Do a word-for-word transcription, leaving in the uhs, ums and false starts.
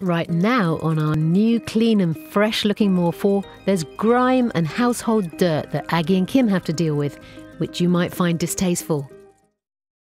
Right now, on our new, clean and fresh-looking More four, there's grime and household dirt that Aggie and Kim have to deal with, which you might find distasteful.